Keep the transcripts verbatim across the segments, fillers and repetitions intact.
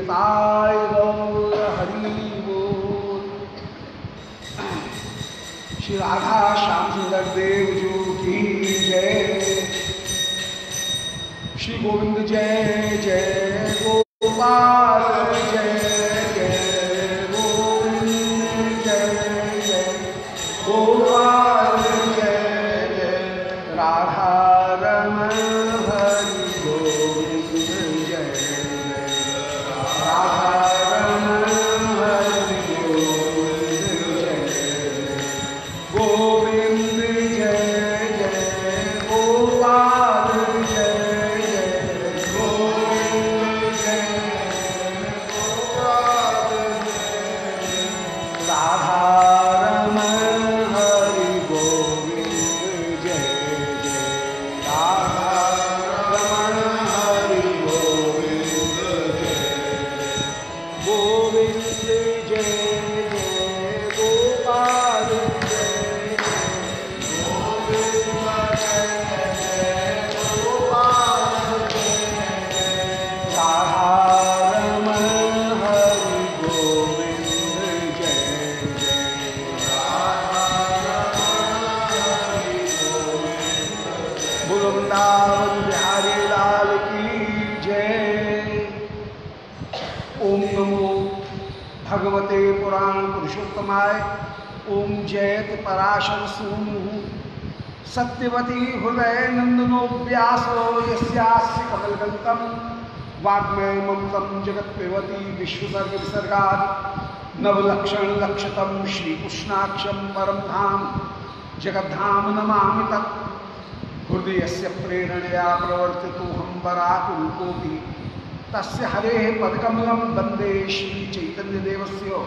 निताय गौर हरि बोल। श्री राधा श्याम सुंदर देव जो की जय। श्री गोविंद जय जय गोपाल जय जय गोविंद जय जय गोपाल जय जय राधा रमण हरि गोविंद जय जय राधा रमण हरि गोविंद जय जय गोविंद जय जय गोपाल जय जय गोविंद जय गोपाल जय राधा रमण हरि गोविंद जय जय राधा रमण हरि गोविंद जय गोविंद जय जय गोपाल जय गोविंद जय जय गोपाल जय राधा रमण हरि गोविंद जय जय राधा रमण हरि गोविंद बोलो वृंदावन बिहारी लाल की जय। ओम नमो भगवते पुराण पुरुषोत्तमाय। ओम जयत पराशर सूनु सत्यवती हृदय नंदनो व्यासो यस्यास्य कमलगल्तम वाग्मय ममतम जगत्पेवती विश्वसर्ग विसर्गादि नवलक्षण लक्षतम श्रीकृष्णाक्षम परम धाम जगद्धाम नमामि तत् हृदयस्य प्रेरणया प्रवर्तितो हम बराकुरूपोऽपि तस्य हरेः पदकमलं वन्दे श्री चैतन्यदेवस्य।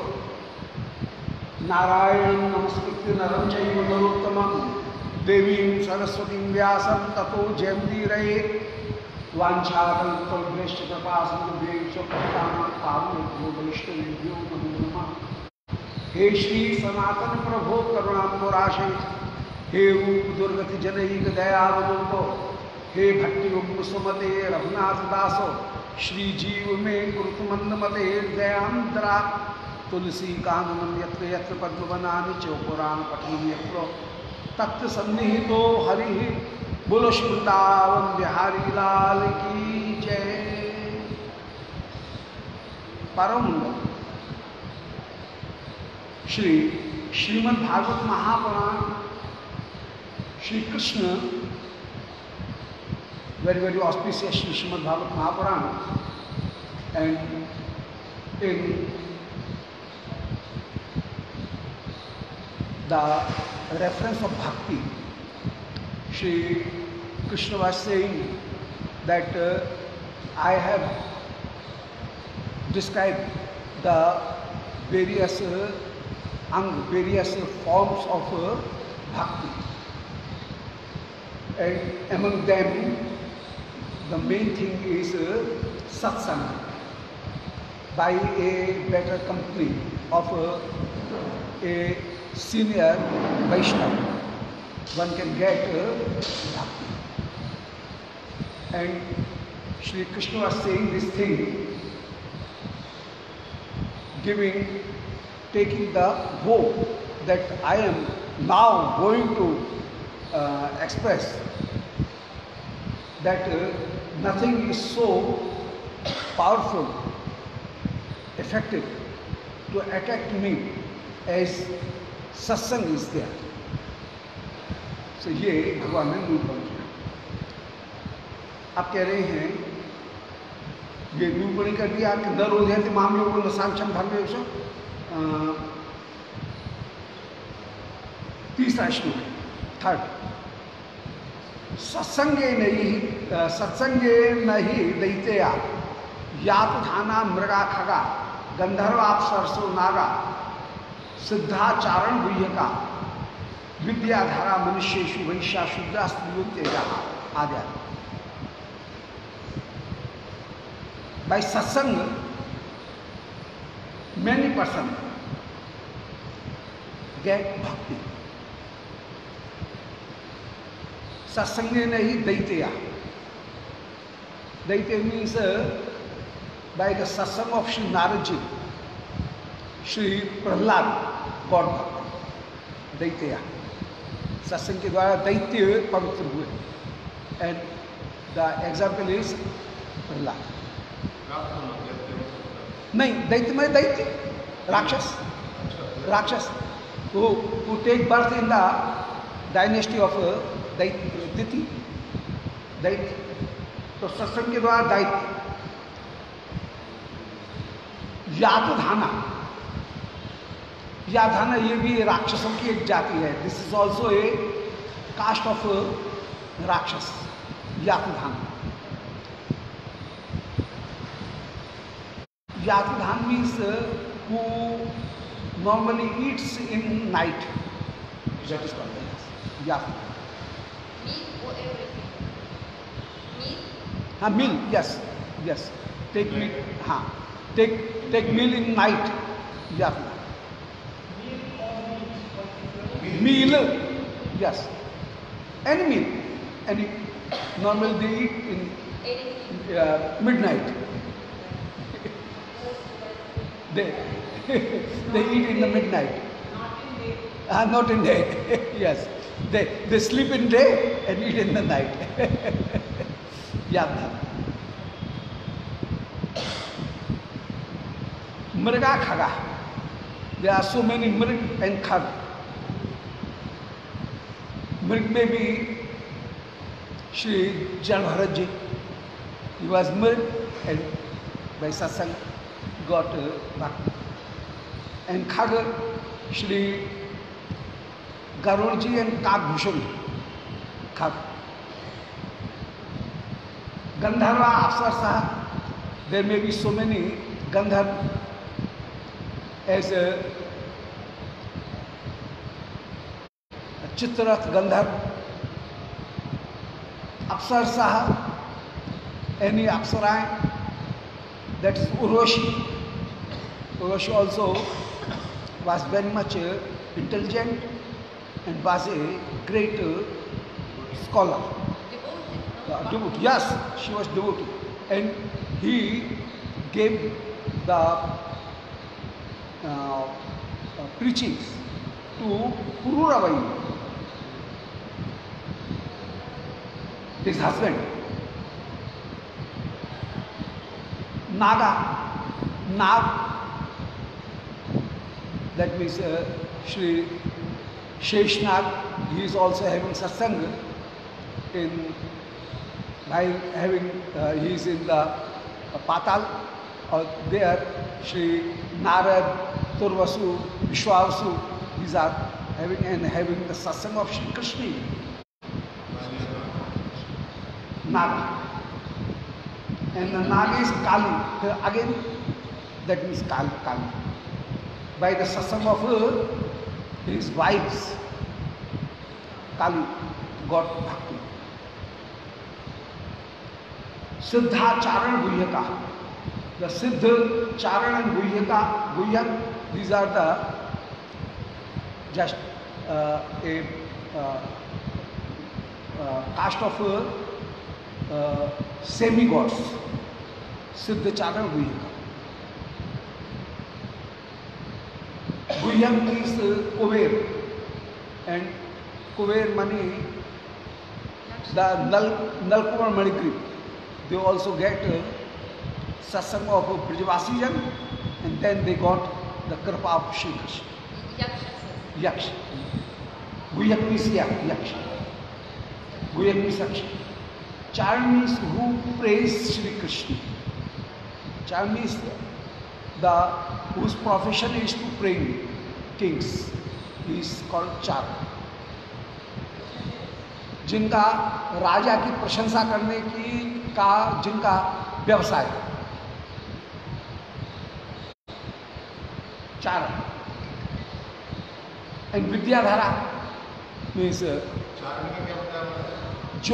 नारायणं नमस्कृत्य नरं चैव नरोत्तमं देवीं सरस्वतीं व्यासं ततो जयमुदीरयेत्। वाञ्छाकल्पतरुभ्यश्च कृपासिन्धुभ्यश्च पतितानां वैष्णवेभ्यो नमो नमः। हे श्री सनातन प्रभो करुणाम्बुराशे हे रूप दुर्गति जनैक दयावलोको हे भट्टि सुमते रघुनाथ दासो श्री जीव में कुरुत मंद मते दयांतरा तुलसी काननम यत्र यत्र पद्मवनानि च पुराण पठनम यत्र तत्र सन्निहितो हरि। बोलो श्री वृंदावन बिहारी लाल की जय। परम Shri Shrimad Bhagavat Mahapuran Shri Krishna very very auspicious Srimad Bhagavad Mahapurana, and in the reference of bhakti, Shri Krishna was saying that uh, I have described the various uh, ang various uh, forms of uh, bhakti, and among them the main thing is uh, satsang. By a better company of uh, a senior Vaishnava, one can get uh, bhakti. And Shri Krishna was saying this thing, giving, taking the hope that I am now going to uh, express that uh, nothing is so powerful, effective to attract me as satsang is there. So ये भगवान ने निरूपण किया। आप कह रहे हैं ये निरूपण कर दिया कि न रोधयति माम योगो न सांख्यम धर्मेश। तीसरा श्लोक थर्ड, सत्संगे नहीं सत्संगे नहीं दैत्या यातधाना मृगा खगा गंधर्वाप्सरसो नागा सिद्धाचारण गुह्यका विद्याधारा मनुष्येषु वैश्या शूद्रा स्त्रियों आदि। By satsang, many persons get bhakti. Satsange nahi daitya. Daitya means uh, by the satsang of Sri Naradji, Sri Prahlad got Daitya. सत्संग के द्वारा दैत्य पवित्र हुए. And the example is Prahlad. नहीं, दैत्य में दैत्य राक्षस, राक्षस who who take birth in the dynasty of दैत्य दिति दैत्य. तो सत्संग के द्वारा दैत्य. यातधाना, यातधाना ये भी राक्षसों की एक जाति है. This is also a caste of rakshas. Yatadhan, yatadhan means who normally eats in night. That is called yatadhan. हाँ, meal, yes yes. Take meal, हाँ, take take meal in night. Yatadhan. Meal, yes, any meal, any. Normally they eat in uh, midnight. they they eat in the midnight. Not in day. Ah, not in day. Yes, they they sleep in day and eat in the night. Yeah. Mriga khaga. There are so many mrig and khag. Mrig में भी श्री जन Bharat ji, he was mrig and by satsang got uh, bhakti. And khag Shri Garuda ji and Kakbhushan khag. Gandharva अप्सरसा, there may be so many gandharv as a Chitraratha gandharva. अप्सरसाह, any अप्सराएं, that is Urvashi. Urvashi also was very much uh, intelligent and was a great uh, scholar. Uh, devotee, yes, she was devotee. And he gave the uh, uh, preachings to Pururavai, his husband. Naga, Nag, that means uh, Shri Sheshnag, he is also having satsang in, while having, uh, he is in the uh, Patal, or there Shri Narad, Turvasu, Vishwasu, these are having and having the satsang of Shri Krishna. Nag. And the Nag is Kali. Here again, that means Kali. Kali. By the satsang of her, his wives, Kali got bhakti. Siddha, Charan, Guhyaka. The Siddha, Charan and Guhyaka, Guhyak, these are the just uh, a uh, uh, caste of uh, uh, semi-gods. Siddha, Charan, Guhyaka. Guhyam is uh, Kuber, and Kuber money, the Nal, Nalkumar Manigrip, they also get uh, satsang of Brijavasijan, and then they got the Kripa of Shri Krishna. Yaksha. Guhyak means Yaksha. Guhyak means Yaksha. Charan means who praise Shri Krishna. Charan means the whose profession is to pray kings. He is called Charan. जिनका राजा की प्रशंसा करने की का जिनका व्यवसाय चारण. And विद्याधारा means जो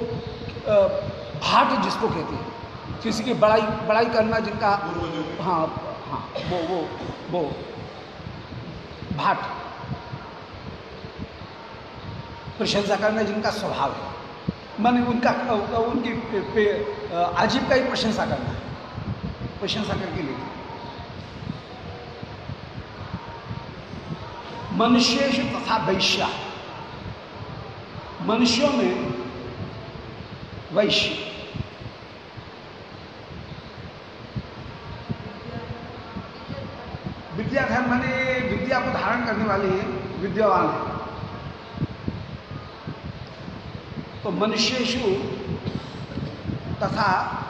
भाट जिसको कहते हैं, किसी की बड़ाई बड़ाई करना जिनका, हाँ हाँ वो वो वो भाट, प्रशंसा करना जिनका स्वभाव है, माने उनका उनकी आजीविका ही प्रशंसा करना है. प्रशंसा करके लिखा, मनुष्येषु तथा वैश्या, मनुष्यों में वैश्य, विद्याधर माने विद्या को धारण करने वाले विद्यावान है। तो मनुष्येषु तथा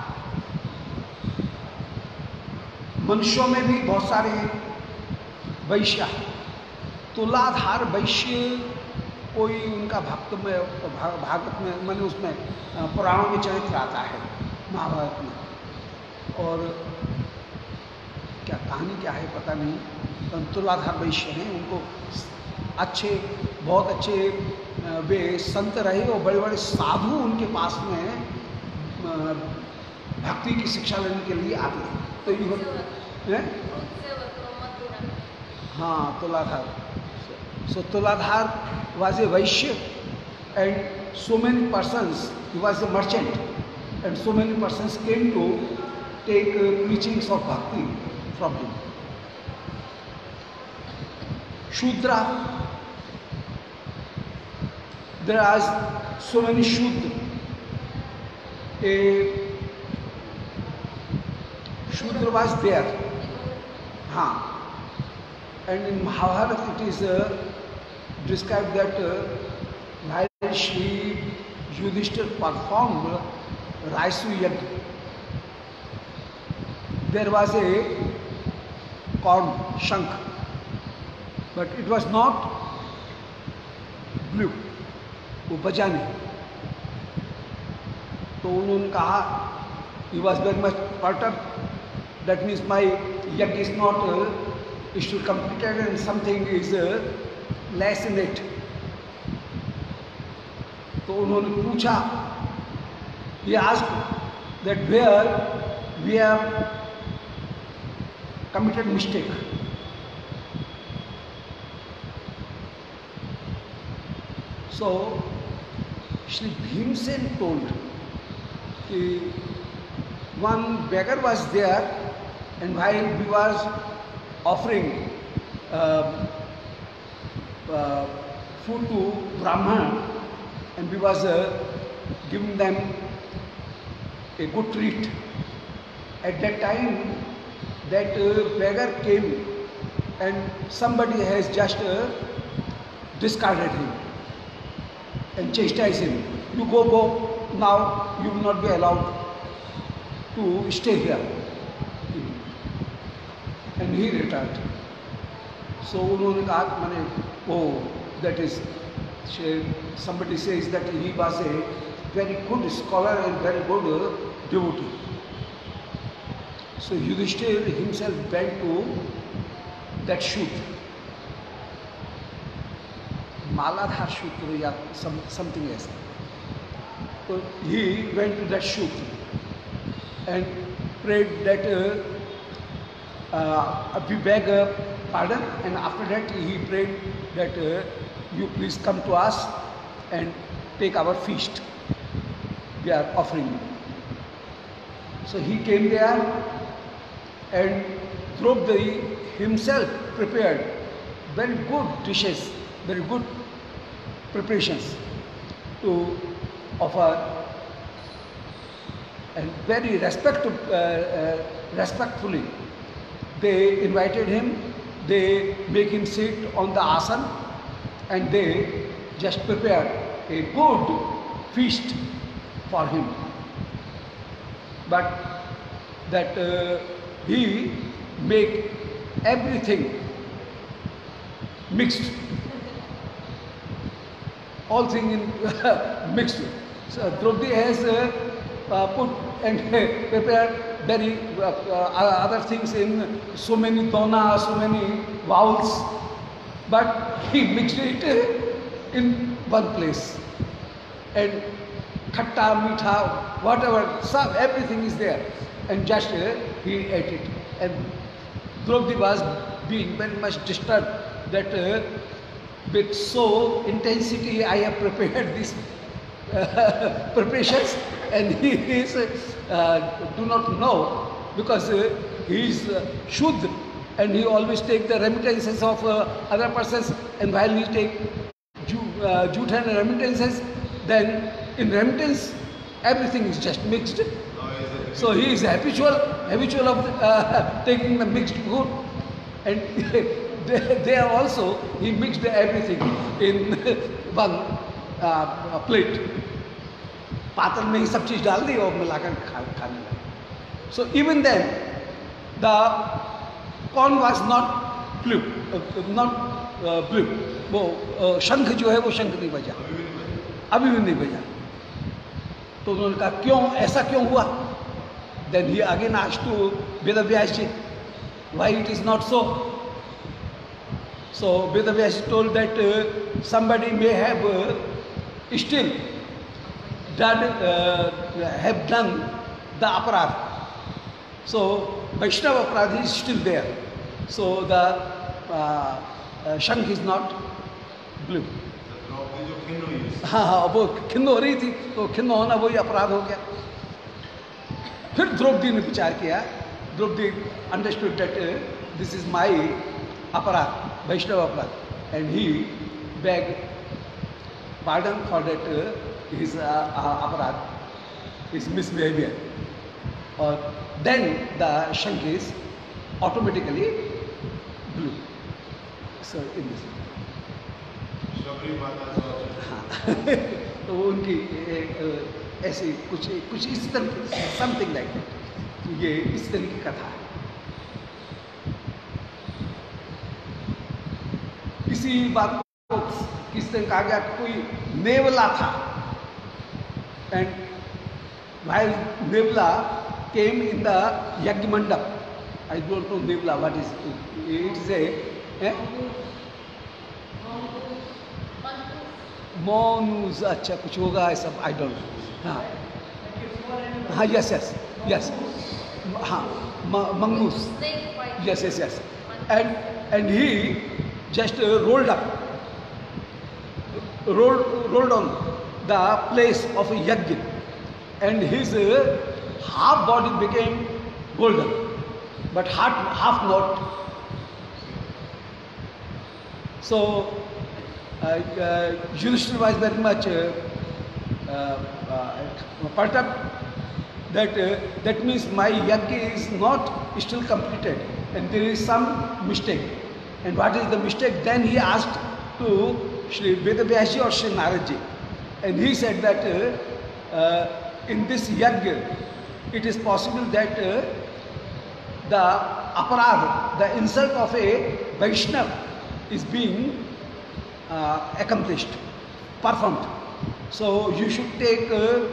मनुष्यों में भी बहुत सारे वैश्य, तुलाधार वैश्य कोई उनका भक्त में भा, भागवत में मैंने उसमें पुराणों में चरित्र आता है, महाभारत में, और क्या कहानी क्या है पता नहीं। तुलाधार वैश्य हैं, उनको अच्छे बहुत अच्छे वे संत रहे और बड़े बड़े साधु उनके पास में भक्ति की शिक्षा लेने के लिए आते हैं। तो ये हाँ Tuladhar, so Tuladhar was a Vaishya and so many persons, he was a merchant and so many persons came to take uh, preachings of bhakti from him. Shudra, there are so many Shudra. A Shudra was there. Haan. And in Mahabharata it is uh, described that uh, while Shri Yudhishthira performed Raisu Yagya, there was a corn, shank, but it was not blue, वो बजा नहीं। तो उन्होंने कहा, he was very much perturbed, that means my yagya is not uh, is to completed and something is uh, less in it. तो उन्होंने पूछा, he asked that where we have committed mistake. So Shri Bhimsen told that one beggar was there, and while he was offering uh, uh, food to Brahman, and he was uh, giving them a good treat. At that time, that uh, beggar came and somebody has just uh, discarded him and chastised him. You go, go, now you will not be allowed to stay here. And he returned. So उन्होंने कहा मैंने oh that is somebody says that he was a very good scholar and very good devotee. So Yudhishthira himself went to that shoot, Maladhar Sutra or some, something else. So he went to that shoot and prayed that uh, uh, we beg uh, pardon, and after that he prayed that uh, you please come to us and take our feast. We are offering you. So he came there, and Draupadi himself prepared very good dishes, very good preparations to offer, and very respect, uh, uh, respectfully they invited him. They make him sit on the asana, and they just prepared a good feast for him. But that uh, he make everything mixed, all things in mixed. So Draupadi has uh, uh, put and prepared very uh, uh, other things in so many dona, so many vowels, but he mixed it in one place. And khatta, meetha, whatever, some, everything is there. And just uh, he ate it. And Draupadi was being very much disturbed that uh, with so intensity I have prepared these uh, preparations, and he is, uh, do not know because uh, he is uh, Shuddha, and he always take the remittances of uh, other persons, and while he take Ju uh, Jute and remittances, then in remittance everything is just mixed. So he is habitual, habitual of uh, taking the mixed food, and they, they are also, he mixed everything in one uh, plate. पातल में ही सब चीज डाल दी और मिलाकर खा खाने लगे. So even then, the corn was not blue, uh, not uh, blue. वो uh, शंख जो है वो शंख नहीं बजा, अभी भी नहीं बजा. तो उन्होंने कहा क्यों, ऐसा क्यों हुआ? Then he again asked to Vedavyasji, why it is not so? So Vedavyasji told that uh, somebody may have uh, still done, uh, have done the aparadh. So Vaishnava aparadh is still there. So the uh, uh, shank is not blue. हाँ हाँ वो खिन्न हो रही थी, तो खिन्न होना वही अपराध हो गया. फिर द्रौपदी ने विचार किया. Draupadi understood that uh, this is my aparadh, Vaishnava aparadh, and he begged pardon for that uh, his uh, uh, aparadh, his misbehavior. Or then the shank is automatically blue. So in this. तो वो उनकी ऐसी कुछ कुछ इस तरह something like that. ये इस तरह की कथा है. इसी बात को किस तरह कहा गया, कोई नेवला था, and while Nevla came in the yajna mandap, I don't know Nevla, what is it? It is a eh? Monus, अच्छा कुछ होगा ऐसा, I don't know. हाँ हाँ yes yes yes हाँ mongoose, yes yes yes, and and he just uh, rolled up, rolled rolled on the place of a yajna, and his uh, half body became golden, but half half not. So uh, uh, Yudhishthira was very much uh, uh, uh, perturbed that uh, that means my yajna is not still completed, and there is some mistake. And what is the mistake? Then he asked to Shri Vedavyasji or Shri Naradji, and he said that uh, uh, in this yajna it is possible that uh, the aparadh, the insult of a Vaishnava is being uh, accomplished, performed. So you should take uh,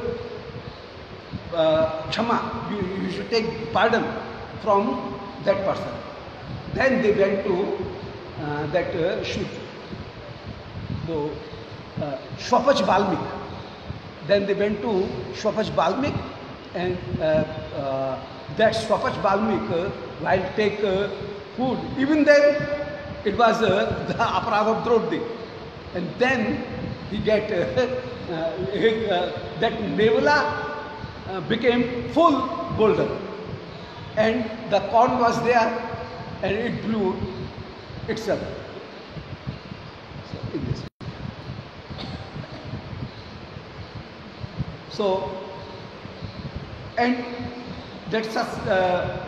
uh, kshama, you, you should take pardon from that person. Then they went to uh, that uh, should so uh, Shwapach Balmik. Then they went to Shwapach Balmik, and uh, uh, that Shwapach Balmik uh, while take uh, food, even then it was uh, the aparadh of Draupadi, and then he get uh, uh, his, uh, that Nevala uh, became full golden, and the corn was there, and it blew itself. So, in this. So, and that's uh,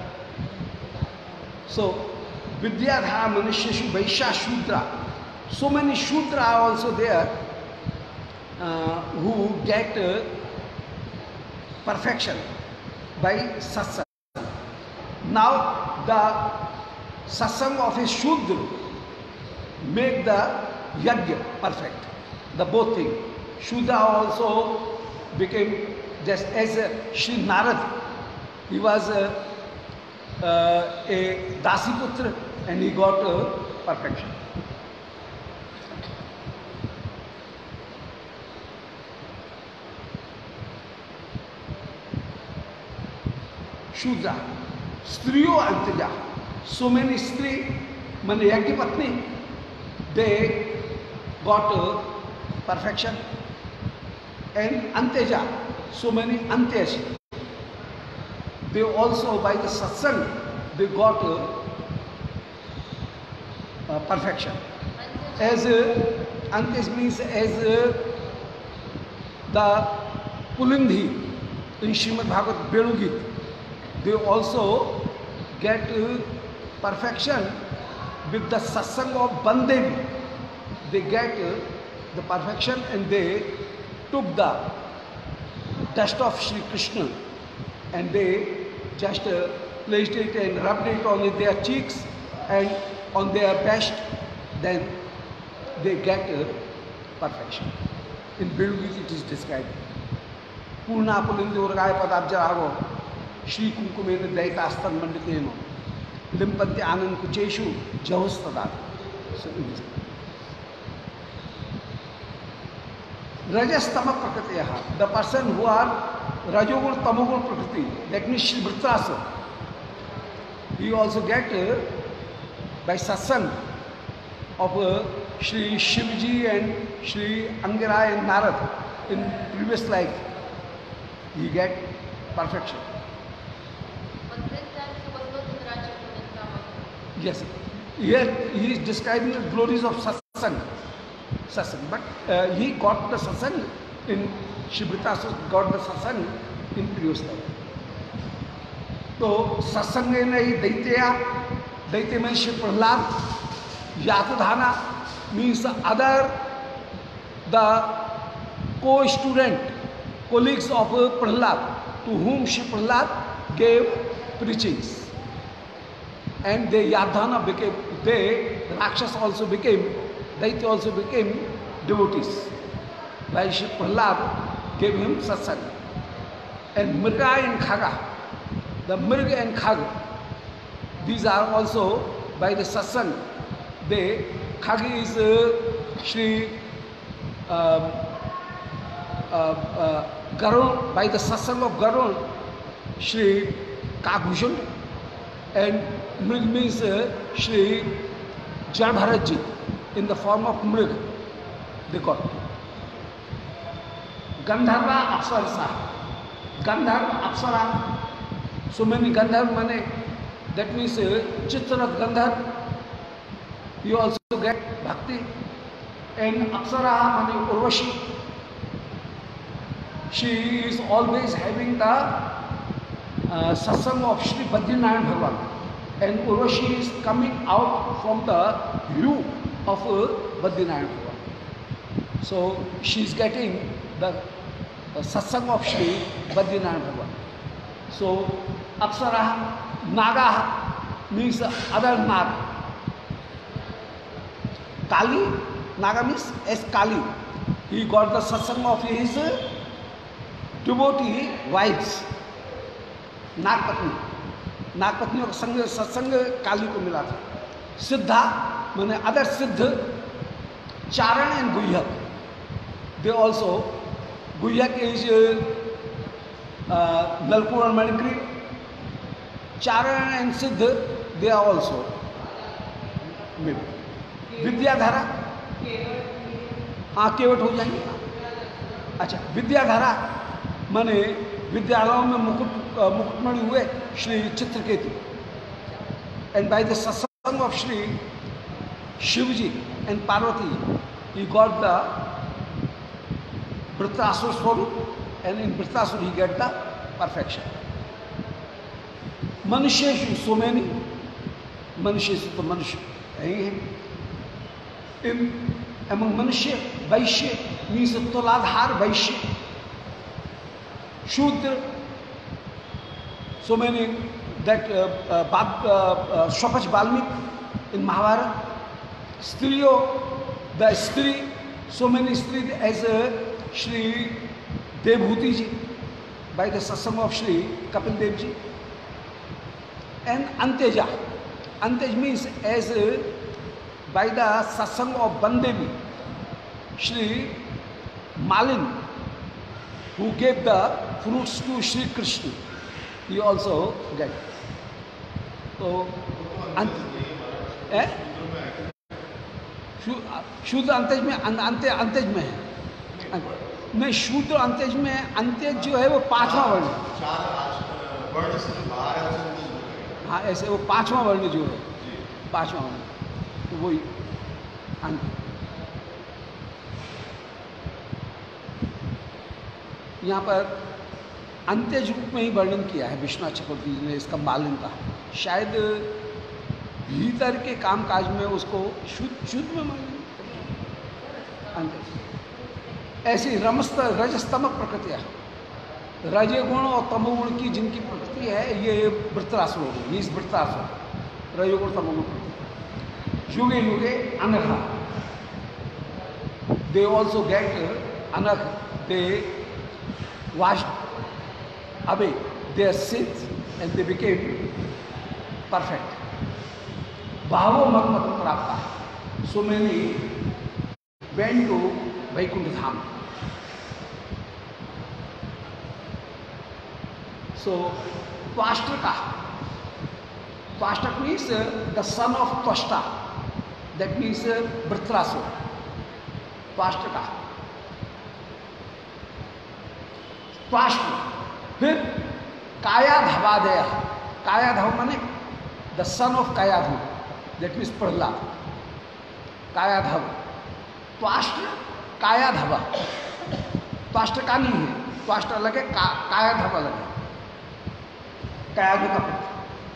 so Vidyadhara Manusheshu Vaishya Shudra. So many Shudra are also there uh, who get uh, perfection by satsang. Now the satsang of a Shudra make the yajna perfect. The both thing. Shudra also became just as uh, Shri Narad. He was uh, uh, a Dasiputra, and he got uh, perfection. Shudra, Striyo Antaja. So many Stri, mane Yajna Patni, they got uh, perfection. And Anteja, so many Antesh. they also by the satsang they got uh, uh, perfection. As uh, Antej means as uh, the Pulindhi in Srimad Bhagavad Velugit, they also get uh, perfection with the satsang of Bandevi. They get uh, the perfection and they took the dust of Sri Krishna and they just uh, placed it and rubbed it on their cheeks and on their breast, then they get uh, perfection. In Velugit it is described. Purna Pulindi Urgaya Padabjarago Shri Kunkumena Daitastan Manditeno Limpati Anand Kucheshu Jahustada. So it is. Rajastama Prakatiyaha, the person who are Rajogun Tamogun Prakriti, that means Shri Vritrasura, he also get uh, by satsang of uh, Shri Shivji and Shri Angirai and Narad in previous life, he get perfection. But this time he was not in Rajagun and Tamagun. Yes, here he is describing the glories of satsang. Satsang, but uh, he got the satsang in Shri Vritrasura got the satsang in previous life. So satsang ne Daitya, Daitya means Shri Prahlad, Yatadhana means other the co-student, colleagues of Prahlad, to whom Shri Prahlad gave preachings. And the Yadhana became, they, Rakshas also became, Daitya also became devotees. While Shri Prahlad gave him satsang. And Mrga and Khaga, the Mrga and Khaga, these are also by the satsang. They, Khagi is uh, Shri uh, uh, uh, Garun, by the satsang of Garun, Shri Kagbhushan, and Mrg means uh, Shri Jadbharatji in the form of Mrg, they got. Gandharva Apsarasa, Gandharva Apsara, so many Gandharva mane, that means uh, Chitrath Gandharva, you also get bhakti, and Apsara mane Urvashi, she is always having the uh, satsang of Shri Badrinaran Bhagavan, and Urvashi is coming out from the hue of uh, Badrinaran Bhagavan. So she is getting the uh, satsang of Shri Badrinaran Bhagavan. So Apsara, Naga means other Naga. Kali, Naga means as Kali. He got the satsang of his uh, devotee wives. नागपत्नी, नागपत्नियों का संग सत्संग काली को मिला था. सिद्धा माने other siddha, charana and guhyaka, they also, guhyaka is Nalakumar Manigri, charana and siddha they are also. विद्याधारा, हाँ केवट हो जाएंगे. अच्छा, विद्याधारा माने विद्यालयों में मुकुट मुकुटमणि हुए Shri Chitraketu. And by the satsang of Shri Shivji and Parvati he got the Vritrasur swaroop, and in Vritrasur he get the perfection. मनुष्य सो मैनी, मनुष्य तो मनुष्य यही है. इन एमंग मनुष्य वैश्य मीन्स तुलाधार वैश्य. शूद्र, so many that uh, uh, uh, uh, Shopach Balmik in Mahabharata. Striyo, the Stri, so many Stri as uh, Shri Devbhuti ji by the satsang of Shri Kapil Dev ji. And Anteja, Antej means as uh, by the satsang of Bandevi, Shri Malin, who gave the fruits to Shri Krishna, he also get. So, eh? शूद्र अंतेज में अंत्य अंतेज में है. नहीं, शूद्र अंतेज में अंतेज जो है वो पांचवा वर्ण. वर्ण से जो बाहर है उसे अंदर जोड़ेगा। हाँ, ऐसे वो पांचवा वर्ण जो है, जी। पांचवा वर्ण, तो वही अंत। यहाँ पर अंत्यज रूप में ही वर्णन किया है विश्वनाथ चक्रवर्ती जी ने इसका मालन का। शायद भीतर के कामकाज में उसको शुद्ध शुद्ध में मालन अंत। ऐसी रमस्त रजस्तम प्रकृतियाँ, रजगुण और तमोगुण की जिनकी प्रकृति है, ये वृत्रासुर हो गई, इस वृत्रासुर रजोगुण तमोगुण प्रकृति। युगे युगे अनघा, they also get anagh, they washed away their sins and they became perfect. Bhavo Magmatam Prapta. So many went to Vaikuntha Dham. So Twashtaka. Twashtaka means uh, the son of Twashta. That means uh, Vritrasura. Twashtaka. Tvashtra, फिर कायाधवादय, कायाधव माने the son of Kayadhav, that means Prahlad, Kayadhav. Tvashtra Kayadhav, Tvashtra का नहीं है, त्वाष्ट्र अलग है, का, कायाधव अलग है, कायाधव का पुत्र।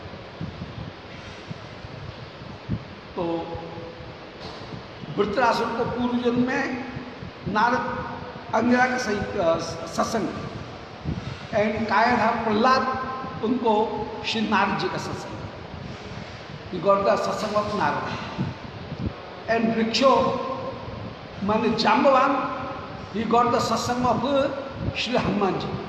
तो वृत्रासुर को पूर्व जन्म में नारद अंगिरा के सही सत्संग, एंड कायाधव प्रहलाद उनको श्री नारद जी का सत्संग, he got the satsang of Narad. And वृक्षो माने Jambavan, he got the satsang of Shri Hanuman ji.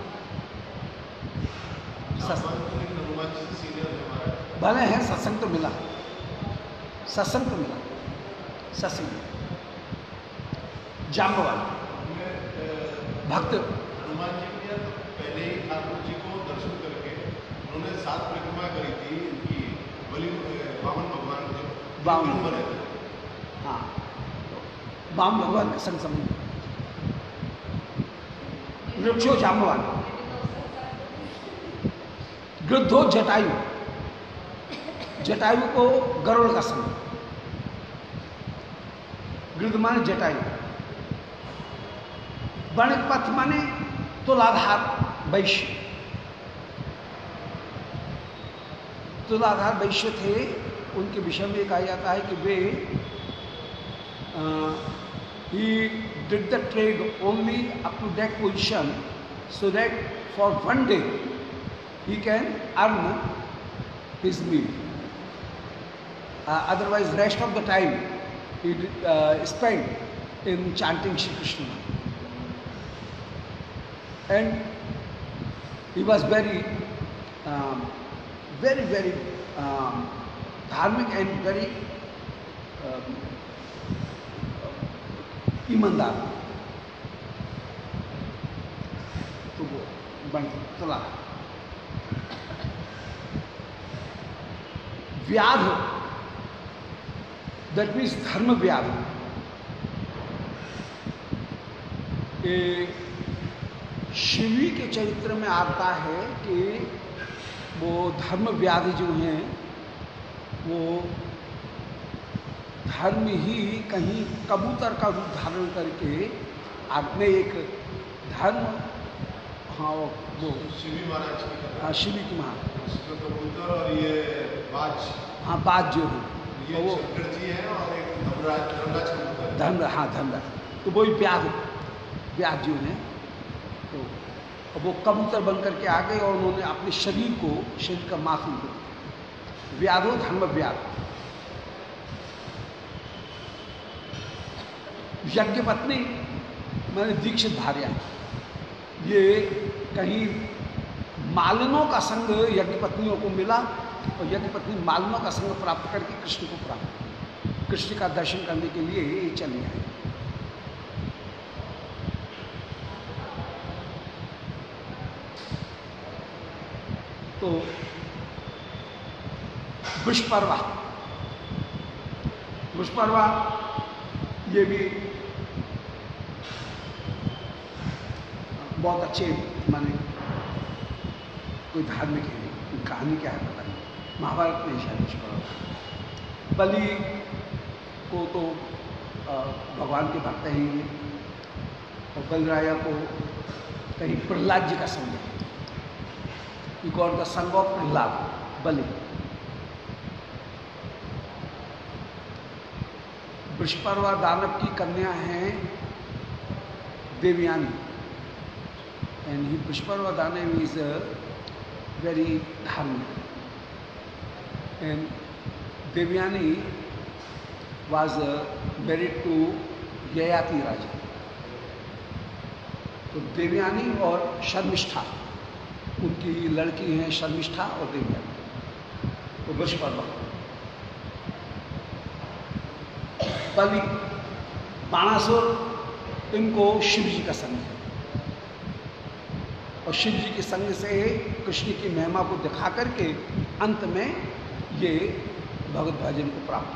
भले हैं, सत्संग तो मिला, सत्संग तो मिला, सत्संग जाम्बवान भक्त। हनुमान जी ने पहले ही ठाकुर जी को दर्शन करके उन्होंने सात परिक्रमा करी थी उनकी, बलि वामन भगवान के वामन बने थे। हाँ, वाम भगवान के संग संबंध। वृक्षो जाम्बवान, गृद्धो जटायु, जटायु को गरुड़ का संग, गृद्ध माने जटायु। वणिकपथ माने तुलाधार वैश्य, तुलाधार वैश्य थे, उनके विषय में कहा जाता है कि वे he did the trade only up to that position so that for one day he can earn his meal, otherwise rest of the time he spend in chanting Shri Krishna. And he was very, um, very, very um, dharmic and very um, ईमानदार। तो वो बन चला। व्याध, that means धर्म व्याध। शिवी के चरित्र में आता है कि वो धर्म व्याधि जो हैं वो धर्म ही कहीं कबूतर का रूप धारण करके आपने एक धर्म, हाँ वो शिवी महाराज की, हाँ शिवी की महाराज, कबूतर और ये बाज, हाँ बाज जो है ये वो शंकर जी हैं और एक धर्मराज, धर्मराज कबूतर, धर्म, हाँ धर्मराज, तो वही व्याध, व्याध जो है तो वो कबूतर बन करके आ गए और उन्होंने अपने शरीर को, शरीर का मांस उनको, व्याधो धर्म व्याध। यज्ञ पत्नी मैंने दीक्षित भार्या, ये कहीं मालनों का संग यज्ञ पत्नियों को मिला और यज्ञ पत्नी मालनों का संग प्राप्त करके कृष्ण को प्राप्त, कृष्ण का दर्शन करने के लिए ये चले आए। तो वृषपर्वा, वृषपर्वा ये भी बहुत अच्छे माने कोई धार्मिक है, कोई कहानी क्या है पता नहीं, महाभारत में शायद कुछ पढ़ा। बलि को तो आ, भगवान के भक्त ही हैं, और बलराया को कहीं प्रहलाद जी का संग है, you got the sang of Prahlad Bali. Vrishaparva दानव की कन्या है Devayani, and he Vrishaparva danav is a very dharmik, and Devayani was uh, married to Yayati raja. तो देवयानी और शर्मिष्ठा, उनकी लड़की हैं शर्मिष्ठा और देवयानी, तो वृषपर्वा। बलि, बाणासुर, इनको शिव जी का संग है, और शिव जी के संग से कृष्ण की महिमा को दिखा करके अंत में ये भगवत भजन को प्राप्त।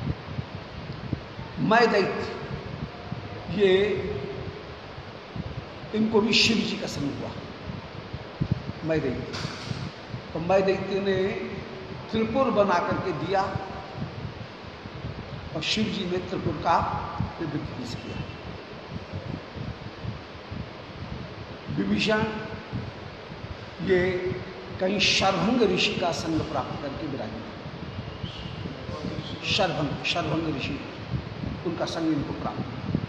मैं दैत्य, ये इनको भी शिव जी का संग हुआ, मैं दैत्य। तो मैं दैत्य ने त्रिपुर बना करके दिया, और शिव जी ने त्रिपुर का विध्वंस किया। विभीषण ये कहीं शर्भंग ऋषि का संग प्राप्त करके विराजमान, शर्भंग शर्भंग ऋषि, उनका संग इनको प्राप्त।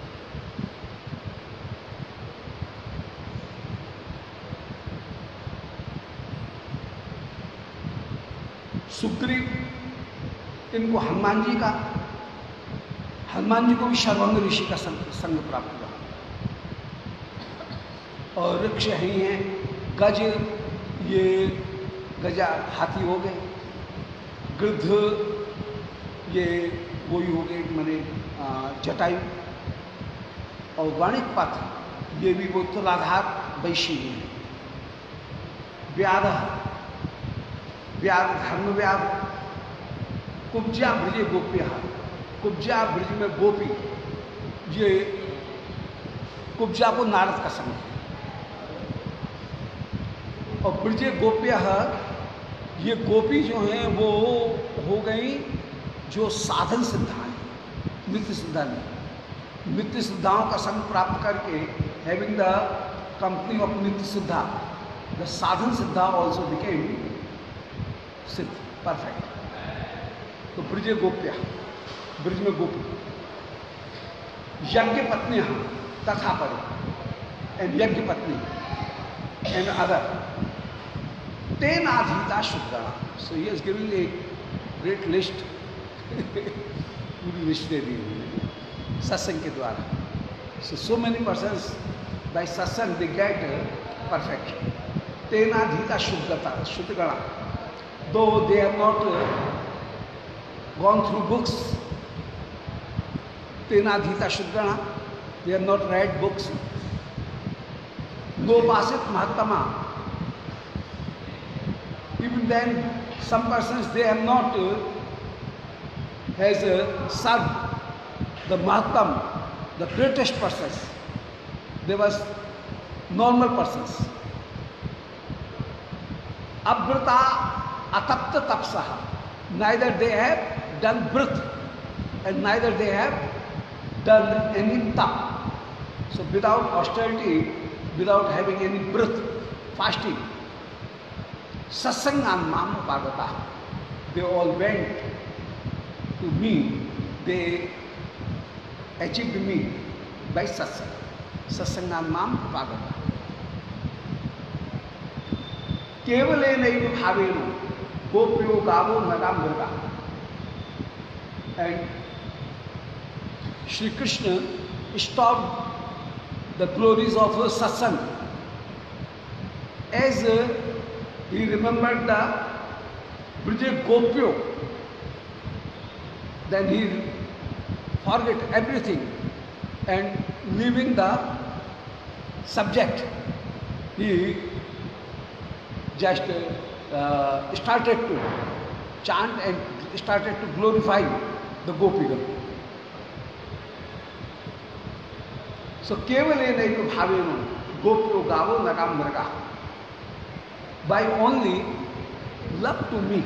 सुग्रीव, इनको हनुमान जी का, हनुमान जी को भी शर्भंग ऋषि का संग, संग प्राप्त हुआ। और वृक्ष ही हैं गज, ये गजा हाथी हो गए, गृध्र ये वही हो गए माने जटायु, और वाणिक पथ ये भी वो तुलाधार वैशी हैं। व्याध, व्याध धर्म व्याध, कुब्जा ब्रजे गोप्य, कुब्जा ब्रज में गोपी, ये कुब्जा को नारद का संग है। और ब्रजे गोप्य, ये गोपी जो हैं वो हो गई जो साधन सिद्धा है, नित्य सिद्धा नहीं। नित्य सिद्धाओं का संग प्राप्त करके, हैविंग द कंपनी ऑफ नित्य सिद्धा, द साधन सिद्धा ऑल्सो बिकेम सिद्ध, परफेक्ट। तो ब्रजे गोप्या, ब्रज में गोपी, यज्ञ पत्नी तथा पर, एंड यज्ञ पत्नी एंड अदर, तेन आधीता शुद्धा। So he is giving a great list, पूरी लिस्ट दे दी सत्संग के द्वारा। So so many persons by satsang they get perfection. तेनाधीता शुद्धता, शुद्धगणा, though they have not gone through books, तेनाधीता शुद्धगणा, they have not read books. नोपासित महत्तमा, even then some persons they have not uh, has uh, served the Mahattam, the greatest persons. They was normal persons. Abrata atapta tapsaha, neither they have done brit and neither they have done any tap. So without austerity, without having any brit, fasting, Satsangan mam upagata, they all went to me, they achieved me by satsang. Satsangan mam upagata. Kevale naiva bhaveno gopyo gavo nagam durga. And Shri Krishna stopped the glories of satsang as a he remembered the Brije Gopyo, then he forget everything and leaving the subject, he just uh, started to chant and started to glorify the Gopigal. So, Kevale Naiva Bhaveno Gopyo Gavo Nagam Mraga. by only love to me.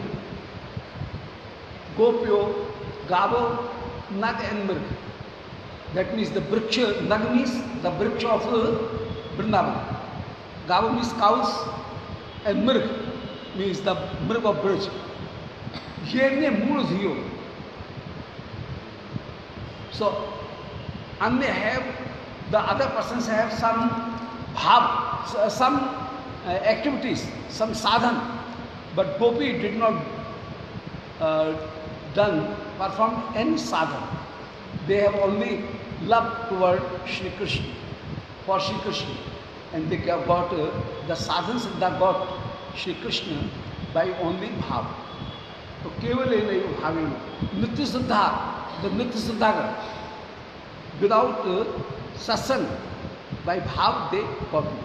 Gopyo, Gavo, Nag and Mrg. That means the Briksha, Nag means the Briksha of Vrindavan. Gavo means cows and Mrg means the Mrg of Braj. Yene Mool Dhiyo. So, and they have, the other persons have some bhav, some uh, activities, some sadhan, but Gopi did not uh, done, performed any sadhan. They have only love toward Shri Krishna, for Shri Krishna, and they have got uh, the sadhans that got Shri Krishna by only bhav. So, keval ei bhavena, nitya siddha, the nitya siddha, without uh, satsang, by bhav they got me.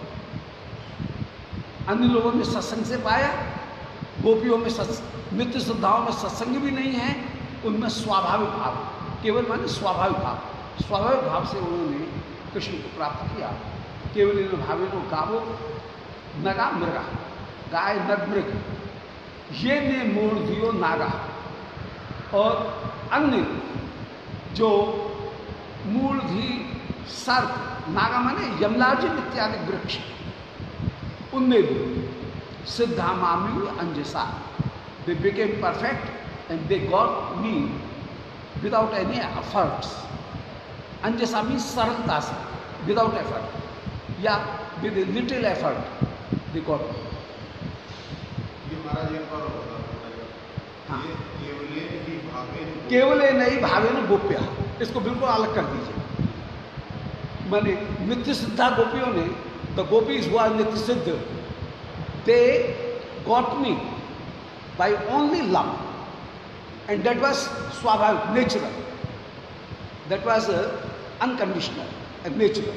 अन्य लोगों ने सत्संग से पाया, गोपियों में नित्य श्रद्धाओं में सत्संग भी नहीं है, उनमें स्वाभाविक भाव, केवल माने स्वाभाविक भाव, स्वाभाविक भाव से उन्होंने कृष्ण को प्राप्त किया। केवल इन भावेनो गावो नगा मृगा, गाय नग मृग, ये ने मोड़ दियो नागा। और अन्य जो मूलधी सर्प, नागा माने यमलार्जुन इत्यादि वृक्ष, उनमें भी सिद्धा मामी अंजसा, they became perfect and they got me without any efforts. Anjasa means saralta se, without effort, या with a little effort they got me. ये महाराज एक बार होता है, ये केवले ही भावे, केवले नहीं भावे न गोप्या, इसको बिल्कुल अलग कर दीजिए। माने नित्य सिद्धा गोपियों ने, the gopis who are nitya siddha, they got me by only love, and that was swabhavik, natural. That was uh, unconditional and natural.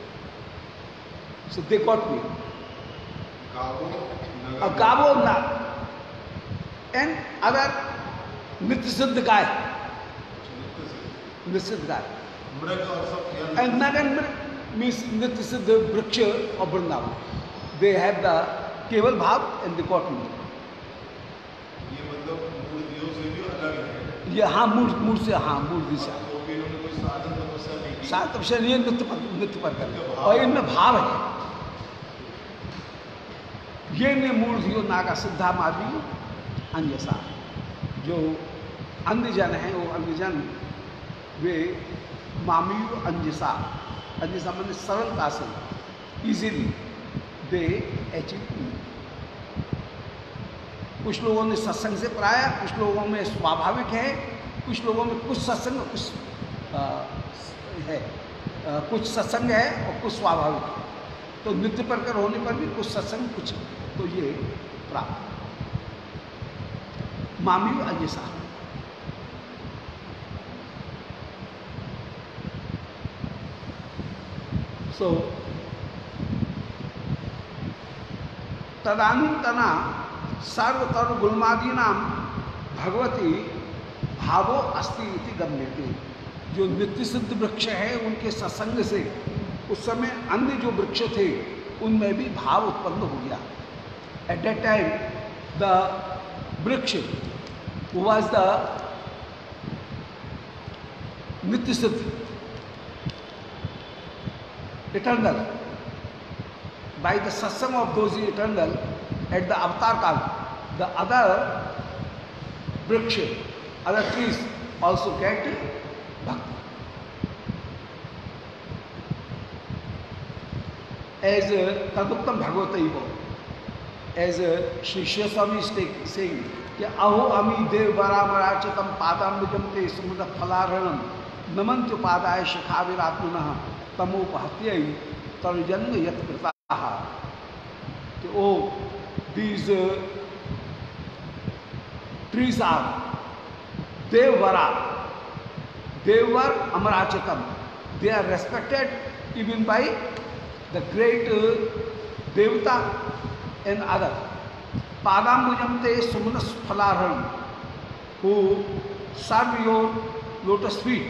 So they got me. गावो A Naga, gavo na, and other nitya siddha guy, नित्य nitya से siddha guy. मृग और सब And Nag and Mrg means Nitya Siddha Vriksha of Vrindavan. They have the Keval Bhav and the Cotton. ये मतलब मूर्तियों से भी अलग है। ये हाँ मूड मूड से हाँ मूड दिशा गोपियों ने कोई साधन तपस्या नहीं की। सात अवसर ये नृत्य पर नृत्य पर कर और इनमें भाव है। ये ने मूर्तियों नागा सिद्धा मावी अन्यसा, जो अन्यजन है वो अन्यजन वे मामियु अंजसा, अंजसा मैंने सरलता से, इजीली दे अचीव। कुछ लोगों ने सत्संग से पाया, कुछ लोगों में स्वाभाविक है, कुछ लोगों में कुछ सत्संग कुछ आ, है आ, कुछ सत्संग है और कुछ स्वाभाविक है। तो नित्य प्रकर होने पर भी कुछ सत्संग कुछ, तो ये प्राप्त मामियु अंजसा। So, तदानीतना सर्वतर गुलमादी नाम भगवती भावो अस्ति इति गम्यते। जो नित्य सिद्ध वृक्ष है उनके सत्संग से उस समय अन्य जो वृक्ष थे उनमें भी भाव उत्पन्न हो गया। At that time the vriksha was the nitya siddha, eternal, by the satsang of those eternal at the avatar kal, the other vriksha, other trees also get bhakti. As Taduktam Bhagavata, as Sri Shri Swami is saying, कि अहो अमी देव बरामराचतम पादाम्बुजम ते समुद्र फलारणम नमंत्य पादाय शिखाविरात्मनः तमोपहत्यै तनुजन्म यत कृताः। कि ओ these uh, trees are devvara, devvar amarachatam, they are respected even by the great uh, devata and other. Padambujamte sumunas phalaram, who serve your lotus feet,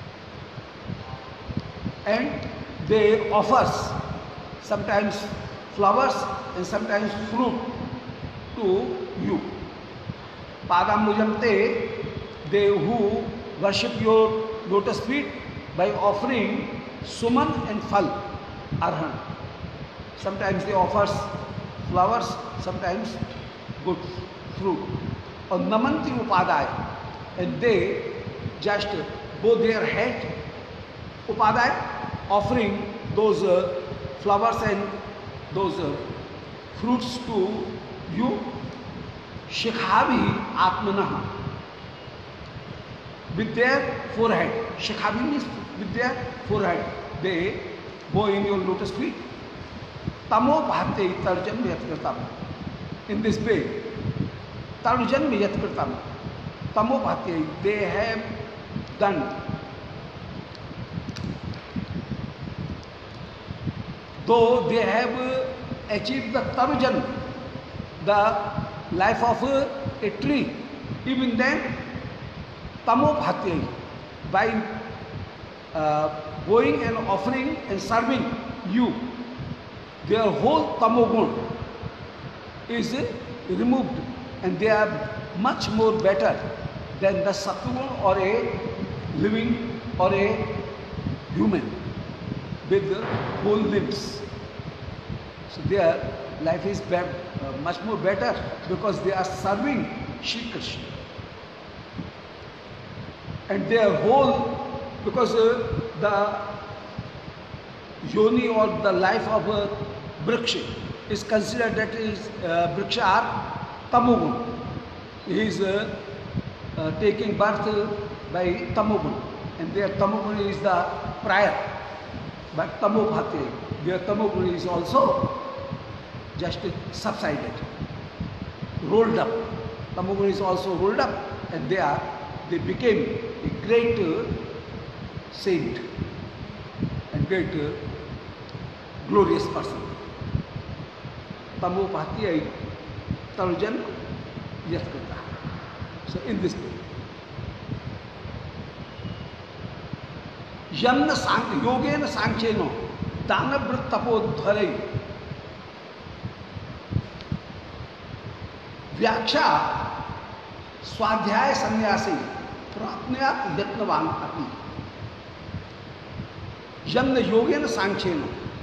and they offers sometimes flowers and sometimes fruit to you. Padambujante, they who worship your lotus feet by offering suman and phal, arhan. Sometimes they offer flowers, sometimes good fruit. Or namanti upadaya, and they just bow their head, upadaya, offering those uh, flowers and those uh, fruits to you. Shikhavi atmanaha, with their forehead. Shikhavi means with their forehead. They bow in your lotus feet. Tamo bhate tarjan yatkritam. In this way, tarjan yatkritam. Tamo bhate, they have done. Though they have achieved the tarujan, the life of a, a tree, even then, tamo bhate, by uh, going and offering and serving you, their whole tamogun is removed, and they are much more better than the sattvagun or a living or a human with whole limbs. So their life is be- uh, much more better because they are serving Shri Krishna. And their whole, because uh, the yoni or the life of a vriksha is considered that is uh, vriksha are tamogun. He is uh, uh, taking birth uh, by tamogun, and their tamogun is the prior. But tamo bhate, their tamogun is also just subsided, rolled up. Tamogun is also rolled up, and they are they became a great uh, saint and great uh, glorious person. Tamo bhati tarujan yatkrita. So in this way, yamna sang yogena sangcheno danavrit tapodharai. व्याख्या स्वाध्याय संन्यासी प्राप्नुयात् यत्नवान अपि यम्न योगेन सांख्येन,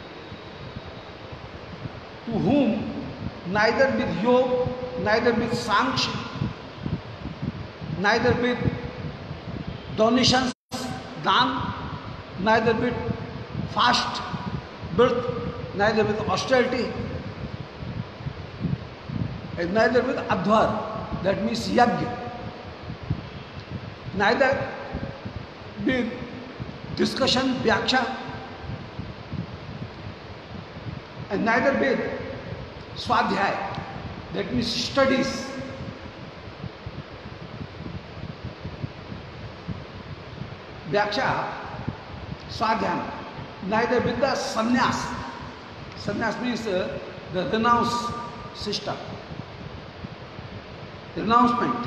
to whom neither with yog, neither with sankhya, neither with donations, dan, neither with fast, birth, neither with austerity, and neither with adhvar, that means yajna, neither with discussion, vyakhya, and neither with swadhyaya, that means studies. Vyakhya, swadhyana, neither with the sannyas. Sannyas means uh, the renounce system. Renouncement.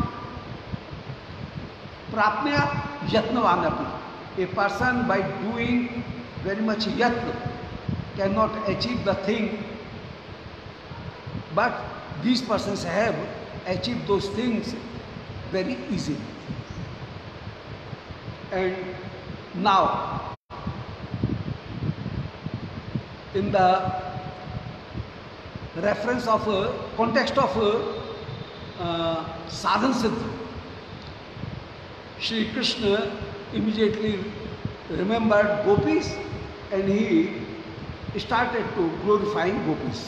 Prapnya yatnavanapi. A person by doing very much yatna cannot achieve the thing, but these persons have achieved those things very easily. And now, in the reference of a context of a Uh, sadhan siddha, Shri Krishna immediately remembered gopis and he started to glorifying gopis.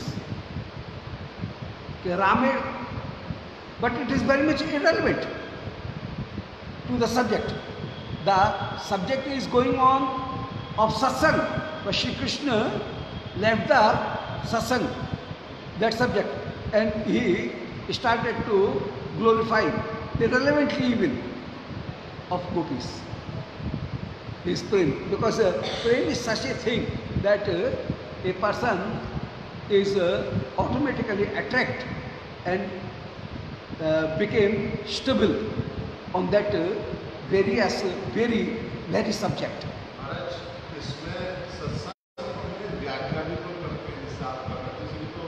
Okay, Rame, but it is very much irrelevant to the subject. The subject is going on of satsang, but Shri Krishna left the satsang, that subject, and he started to glorify irrelevantly even of gopis. His prem, because uh, prem is such a thing that uh, a person is uh, automatically attracted and uh, became stable on that uh, various, uh, very, very subject. महाराज, इसमें सत्संग में व्याख्या भी तो करते हैं, हिसाब करते हैं, तो इसलिए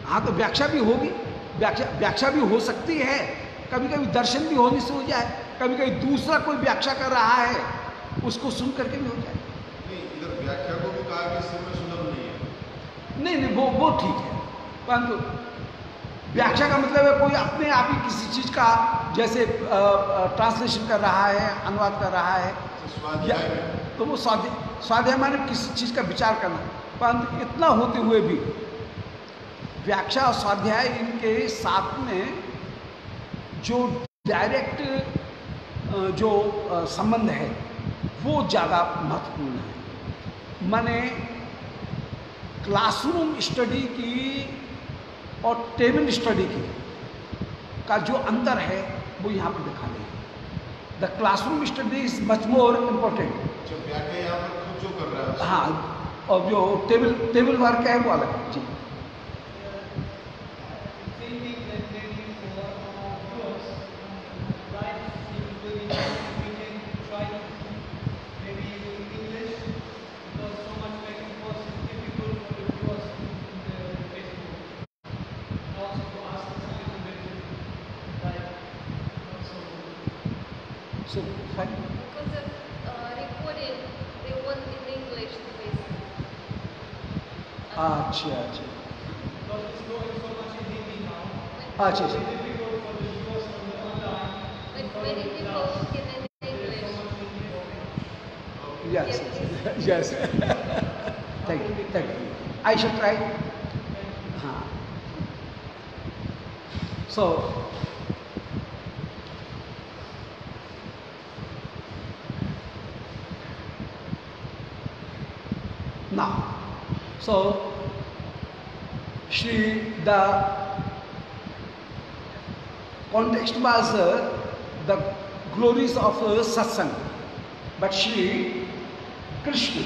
हाँ तो व्याख्या भी होगी, व्याख्या व्याख्या भी हो सकती है, कभी कभी दर्शन भी होने से हो जाए, कभी कभी दूसरा कोई व्याख्या कर रहा है उसको सुन करके भी हो जाए। नहीं, इधर व्याख्या को भी कहा कि समय सुलभ नहीं है। नहीं नहीं वो वो ठीक है, परंतु व्याख्या का मतलब है कोई अपने आप ही किसी चीज का जैसे ट्रांसलेशन कर रहा है, अनुवाद कर रहा है, स्वाध्याय में तो वो स्वाध्याय स्वाध्याय माने किसी चीज का विचार करना। परंतु इतना होते हुए भी व्याख्या और स्वाध्याय इनके साथ में जो डायरेक्ट जो संबंध है वो ज़्यादा महत्वपूर्ण है। माने क्लासरूम स्टडी की और टेबल स्टडी की का जो अंतर है वो यहाँ पर दिखा दें। The classroom study is much more important. जब व्याख्या यहाँ पर खुद जो कर रहा है, हाँ, और जो टेबल टेबल वर्क है वो अलग है जी। So, fine. Because of uh, recording, they want in English to listen. अच्छा अच्छा Because it's going so much in Hindi now. अच्छा It's अच्छा difficult for the viewers on the online. But many people can in English. yes yes thank you thank you I should try. हाँ so now so Shri the context was uh, the glories of uh, satsang, but Shri Krishna,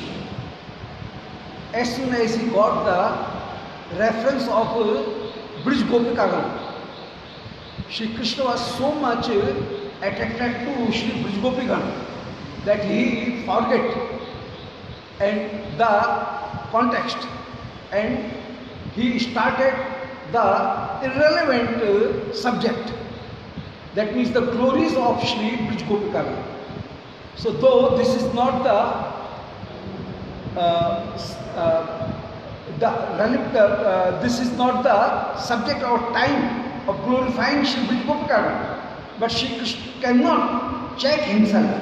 as soon as he got the reference of uh, Brij Gopikagan, Shri Krishna was so much uh, attracted to Shri Brij Gopikagan that he forget and the context, and he started the irrelevant uh, subject, that means the glories of Shri Brij Gopikagan. So though this is not the uh, uh, the uh, this is not the subject or time of glorifying Shri Brij Gopikagan, but Shri Krishna cannot check himself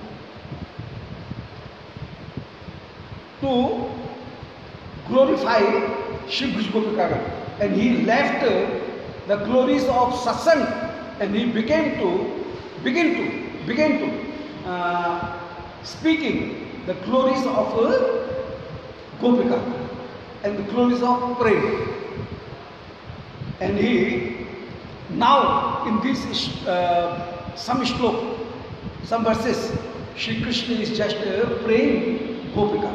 to glorify Shri Brij Gopikagan, and he left uh, the glories of satsang and he began to begin to begin to uh, speaking the glories of uh, Gopika and the glories of prema. And he now in this uh, some shlok, some verses, Shri Krishna is just uh, praying Gopika,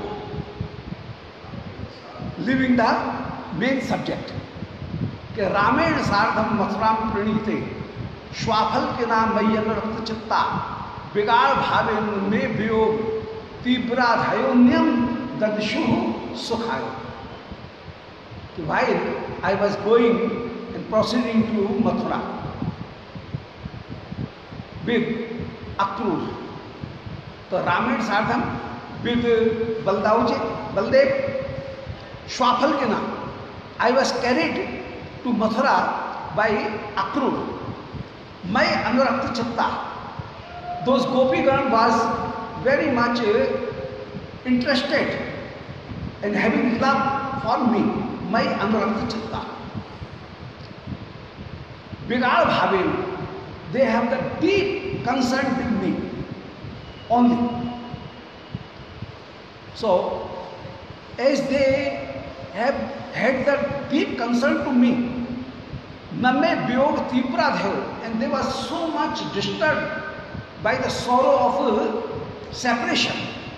leaving the main subject कि रामेण सार्धम मथुराम प्रणीते श्वाफल के नाम मय्यन रक्त चित्ता बिगाड़ भावे में वियोग तीव्राधयोन्यम ददशु सुखाय. While I was going and proceeding to Mathura with Akrur, तो रामेण सार्धम with बलदाऊजी बलदेव श्वाफल के नाम, I was carried to Mathura by Akrur. My Anurakta Chitta, those Gopigan was very much uh, interested and having love for me, my Anurakta Chitta. Bigal Bhavin, they have the deep concern with me only. So, as they have had the deep concern to me, Namme Vyog Tibradhayo, and they were so much disturbed by the sorrow of uh, separation.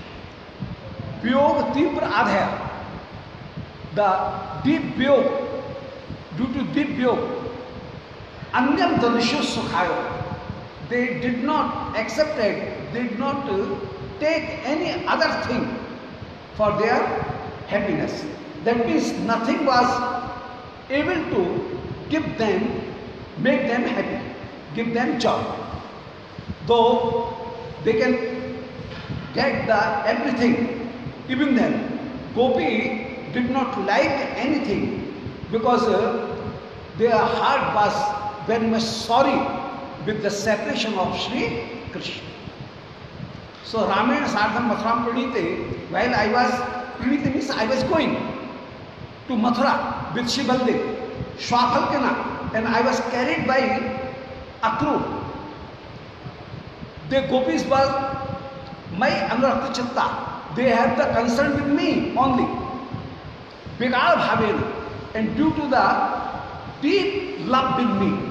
Vyog Tibradhaya, the deep Vyog, due to deep Vyog, Anyam Dadishu Sukhayo, they did not accept it, they did not uh, take any other thing for their happiness. That means nothing was able to give them, make them happy, give them joy. Though they can get the everything, even then, Gopi did not like anything because uh, their heart was very much sorry with the separation of Sri Krishna. So Ramena Sardham Mathuram Pranite, while I was, Pranite means I was going to Mathura with Shri Baldev, Shwaphalkana, and I was carried by Akru. The gopis were my Anurakta Chitta. They have the concern with me only. Vikal Bhavena. And due to the deep love with me,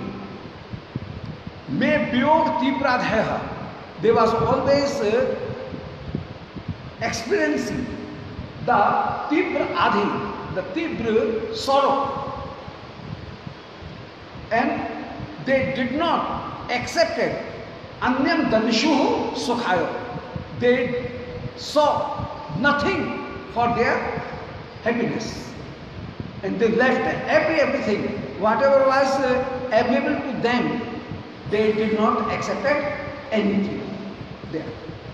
me Vyog Tipradheha, they was always uh, experiencing the Tibra Adhi, the Tibra sorrow. And they did not accept it. Anyam Danishuhu Sukhayo. They saw nothing for their happiness. And they left every everything. Whatever was uh, available to them, they did not accept anything there.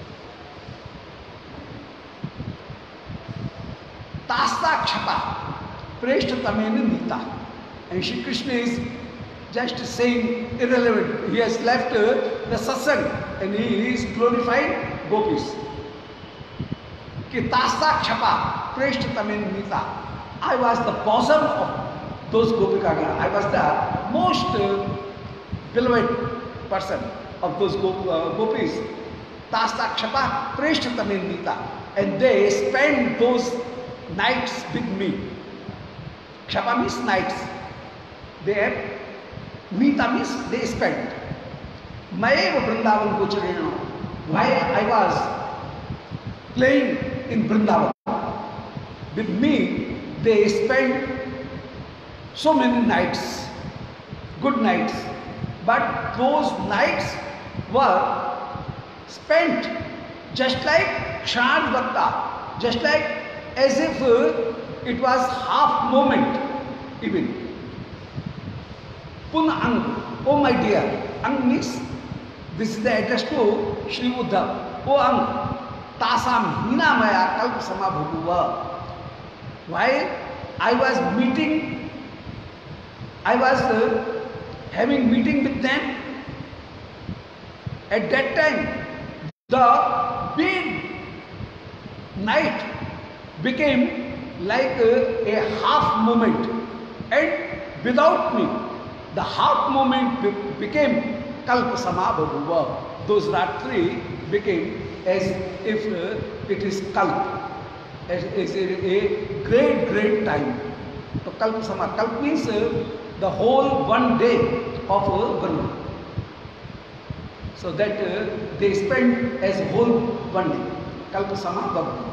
Tasta Kshapa Preshta Tamena Nita. And Shri Krishna is just saying irrelevant. He has left uh, the satsang and he is glorifying gopis. Ki Tasta Kshapa Preshta Tamena Nita. I was the bosom of those Gopikagana. I was the most uh, beloved person of those go, uh, gopis. Tasta Kshapa Preshta Tamena Nita. And they spent those nights with me. Kshapa means nights. They have, Nita means they spent. Maeva Vrindavan Gocharena. While I was playing in Vrindavan, with me, they spent so many nights, good nights. But those nights were spent just like Kshanadvatta, just like as if uh, it was half moment even. Pun Ang, oh my dear, Ang means, this is the address to Shri Uddhav. Oh Ang, Tasam Hina Maya Kalp Sama Bhuguva. While I was meeting, I was uh, having meeting with them, at that time, the big night became like uh, a half moment, and without me, the half moment be became Kalpa Samabhavuva. Those Ratri became as if uh, it is Kalpa. Is a great, great time. So Kalpa Sama. Kalpa means uh, the whole one day of uh, Brahma. So that uh, they spend as whole one day. Kalpa Sama Babu.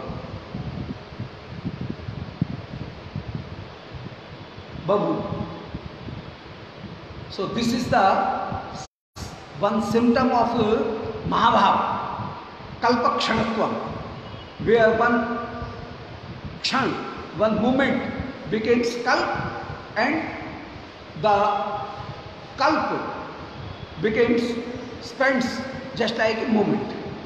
Babu. So this is the one symptom of uh, Mahabhav. Kalpa Kshanatvam. Where one Kshan, one moment becomes kalp, and the kalp becomes spends just like a moment.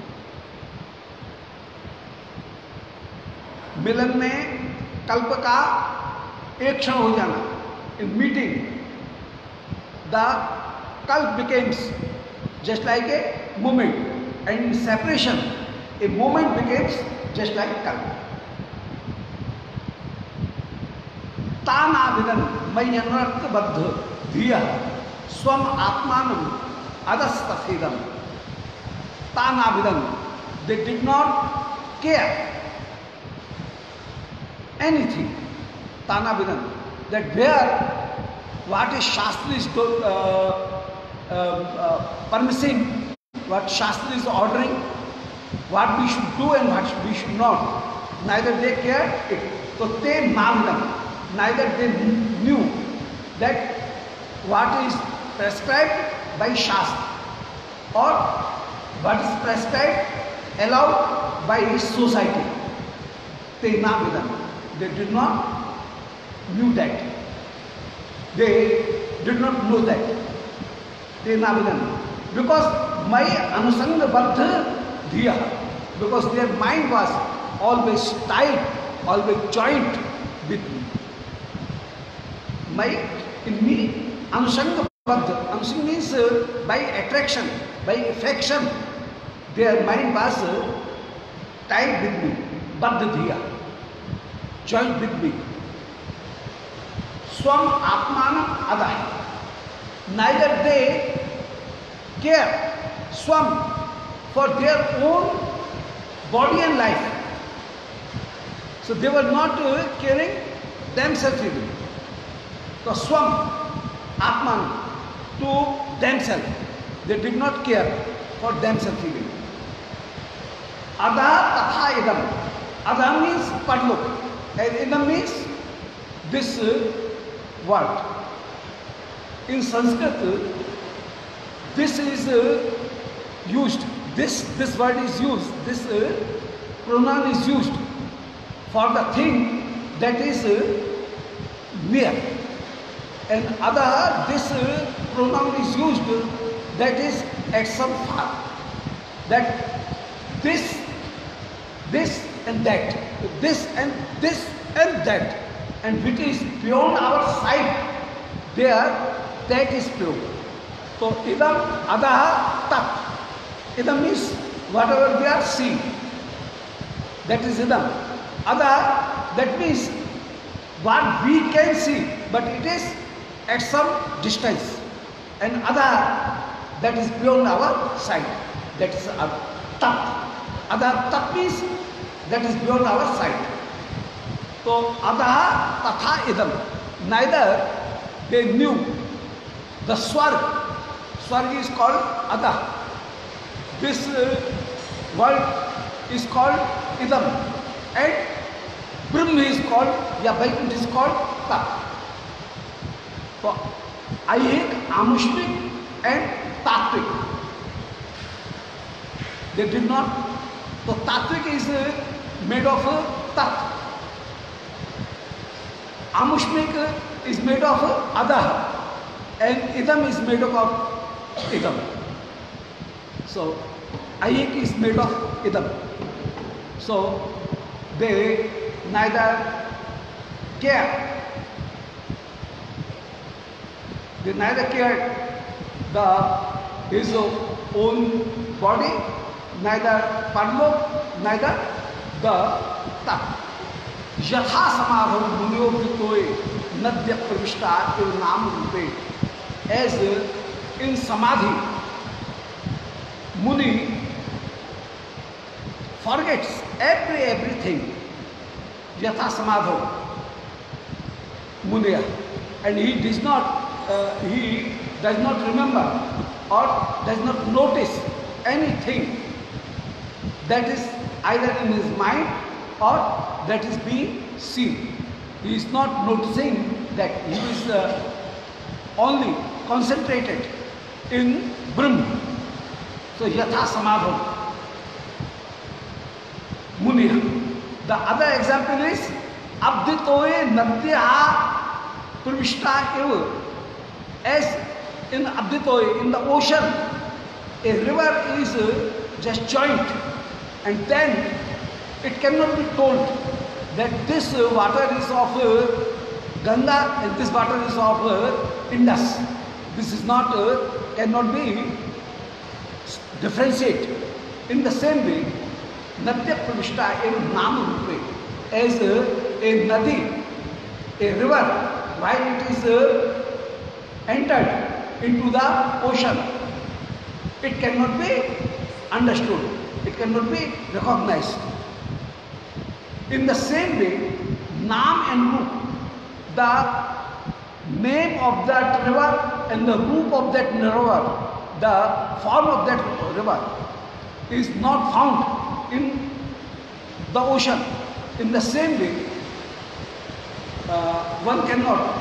मिलन में कल्प का एक क्षण हो जाना. In meeting, the kalp becomes just like a moment, and in separation, a moment becomes just like kalp. तानाभिदन मय्यनर्थ बद्ध धिया स्वम आत्मानं अदस्तथेदम. तानाभिदन, they did not care anything. Tanavidan, that where what is Shastra is uh, uh, uh, permitting, what Shastra is ordering, what we should do and what we should not, neither they cared it. So they navidam, neither they knew that what is prescribed by Shastra or what is prescribed, allowed by society. They navidam. They did not knew that. they did not know that. They navigan. Because my anusanga baddha dhiya, because their mind was always tied, always joined with me. My, in me, anusanga baddha. Anusanga means uh, by attraction, by affection, their mind was uh, tied with me. Baddha dhiya, joined with me. Swam atmanam adah. Neither they care, swam, for their own body and life. So they were not uh, caring themselves even. So swam, atman, to themselves. They did not care for themselves even. Adha tatha idam. Adha means padlok. And idam means this uh, word. In Sanskrit, this is uh, used, this, this word is used, this uh, pronoun is used for the thing that is uh, near. And other, this uh, pronoun is used that is at some far. That this, this and that, this and this and that, and which is beyond our sight, there, that is pure. So, idam, adaha, tat. Idam means whatever we are seeing. That is idam. Adaha, that means what we can see, but it is at some distance. And adaha, that is beyond our sight. That is tat. Adaha, tat means that is beyond our sight. So, adaha, tatha idam. Neither they knew the swarg. Swarg is called Adha. This uh, word is called Idam. And Brahma is called, ya Vaikuntha is called Tat. So, Ayik, Amushmik and Tatvik. They did not. So, Tatvik is uh, made of uh, Tat. Amushmik uh, is made of uh, Adha. And idam is made up of idam. So, ayik is made of idam. So, they neither care. They neither care the his own body, neither padlok, neither the tat. Yatha samadho munyo vitoye nadya pravishta ev nam rupe. As in Samadhi, Muni forgets every everything. Yatha Samadho Muniya. And he does not uh, he does not remember or does not notice anything that is either in his mind or that is being seen. He is not noticing that he is uh, only concentrated in Brahma. So, Yatha Samadho Muniya. The other example is Abditoye Nadya Pravishta Eva. As in Abditoye, in the ocean, a river is uh, just joined, and then it cannot be told that this uh, water is of uh, Ganga and this water is of uh, Indus. This is not, uh, cannot be differentiated. In the same way, Natya Pravishta in Nam Rupe, as uh, a Nadi, a river, while it is uh, entered into the ocean, it cannot be understood, it cannot be recognized. In the same way, Nam and Rup, the name of that river and the Rup of that river, the form of that river is not found in the ocean. In the same way, uh, one cannot,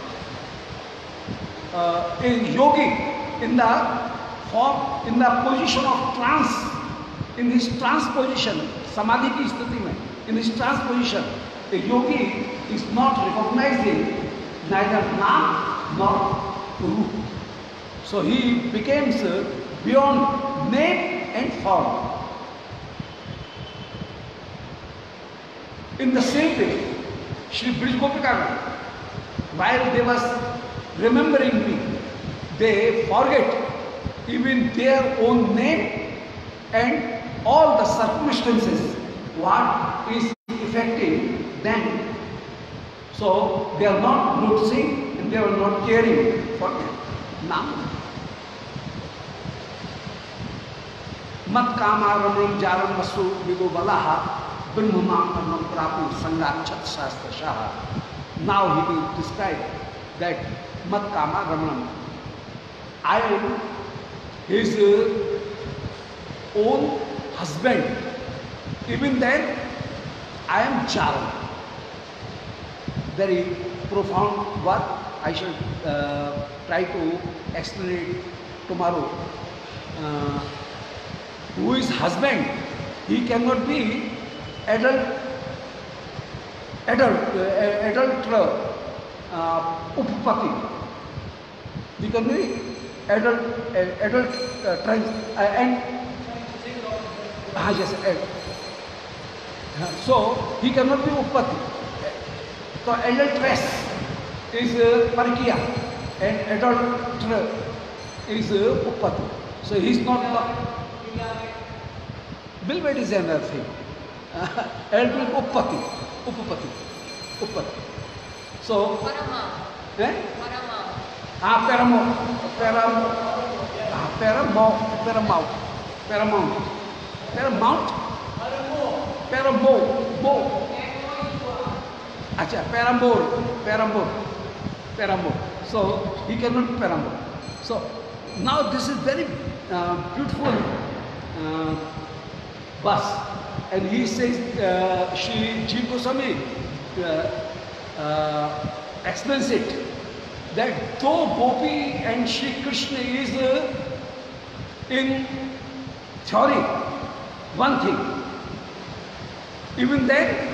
uh, a yogi in the form, in the position of trance, in his trance position, samadhi ki sthiti mein, in his trance position, a yogi is not recognizing neither Nam not root. So he becomes uh, beyond name and form. In the same way, Shri Brij Gopika, while they was remembering me, they forget even their own name and all the circumstances, what is affecting them. So they are not noticing and they are not caring for them. Now, mat kama ramam jaram vasu vigo balaha brahmama parmam prapu sangachat shastra shaha. Now he will describe that mat kama ramam. I am his uh, own husband. Even then, I am Charan. Very profound word. I shall uh, try to explain it tomorrow. Uh, who is husband? He cannot be adult, adult, uh, adult, uh, upapati. He can be adult, uh, adult, uh, trans, uh, and ah yes, uh, so he cannot be upapati. So adulteress is uh, Parkiya and adulterer is uh, Uppati. So he is not Bilbet is another thing. Uh, adulterer Uppati. Uppati. Uppati. So Parama. eh? Parama. Ah, Paramount. Paramount. Ah, Paramount. Paramount. Paramount. Paramount. Paramount. Paramount. Acha, Perambur, Perambur, Perambur. So he cannot Perambur. So now this is very uh, beautiful uh, verse, and he says, uh, Shri Jiva Goswami uh, uh, explains it that though Gopi and Shri Krishna is uh, in theory one thing, even then